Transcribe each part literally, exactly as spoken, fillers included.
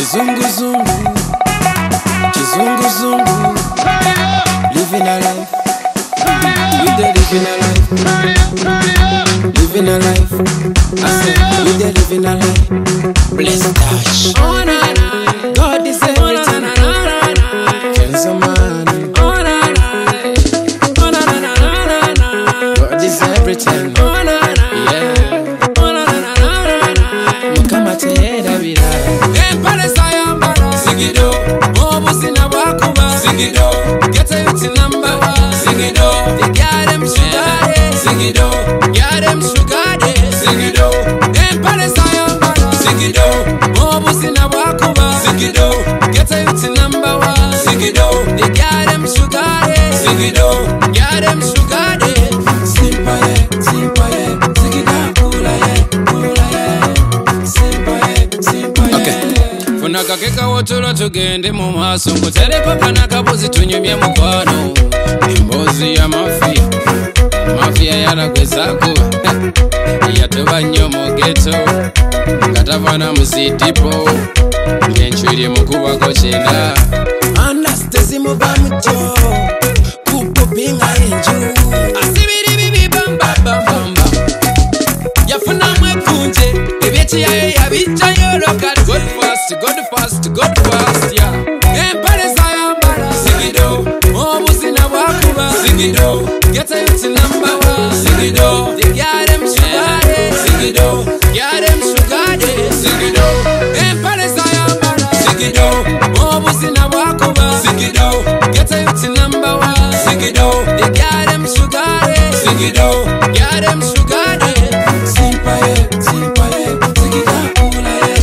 Kizungu zungu, kizungu zungu, living a life, we dey living a life, living a life. I said we dey living a life. Bless touch. Oh na na, God is everything. Oh na na na, Kenzo man. Oh na na, oh na na na na, God is everything. Oh na na, yeah. Oh na na na na, mukama tehera bila. Empare sayambara, sigido. Obusina bwakuba, sigido. Get a youth number one, sigido. They got them sugar, sigido. Got them sugar, sigido. Empare sayambara, sigido. Obusina bwakuba, sigido. Get a youth number one, sigido. They got them sugar, sigido. Got them sugar, simple, simple, sigida kula ye, kula ye, simple, simple. Okay. Funaka keka wotolo tugende mu maaso kutereko kana kabuzi tunyumye mukwano embozi ya mafia mafia yaragwezako yatoba nnyo mu ghetto katavana musitipo ngenchwiri mukubako kyenda anastesi muva mucho kupopinga enju asibiri bibi bamba bamba yafuna mwekunje ebyekiyaye yabijayo lokali God fast, God fast, God fast, yeah. Empare sayambara, sigido. Obusina bwakuba, sigido. Get a youth number one, sigido. They got them sugar, sigido. Got them sugar, sigido. Empare sayambara, sigido. Obusina bwakuba, sigido. Get a youth number one, sigido. They got them sugar, sigido. Got them sugar, simple, simple, sigida kula ye.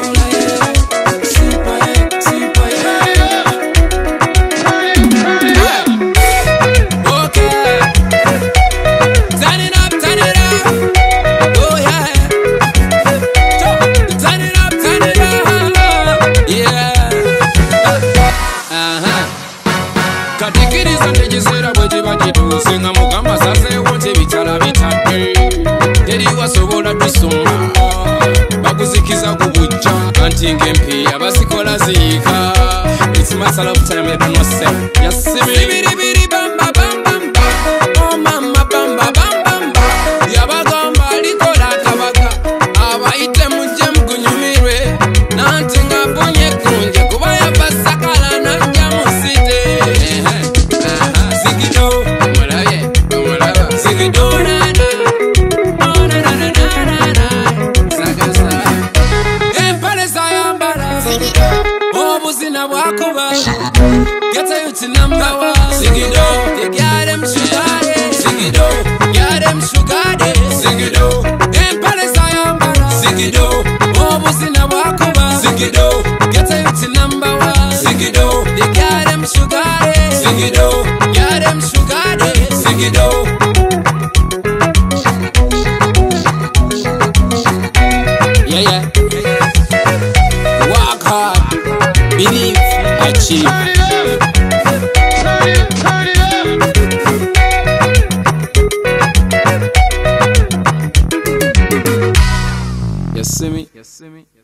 Katikiriza ndejizera bwete bajitu Singa mugamba sase wote bitala bitadde Teri wasobola tusoma Bakuzikiza kubuja Anti ngempi abasikola zika It's matter of time let no say Yasimi Sibiribiri bamba bamba bamba Oh mama bamba bamba bamba Yabagamba likola kabaka Abaite muje mkunyumirwe Nanti ngabonye kunje Kubaya basakala na njamusite Get a youth number one, sigido. They got them sugar, sigido. Got them sugar, sigido. Empare sayambara, sigido. Obusina bwakuba, sigido. Get a youth number one, sigido. They got them sugar, sigido. Got them sugar, sigido. Yeah, yeah. Work hard, believe, achieve. Yes, see me. Yes, see me.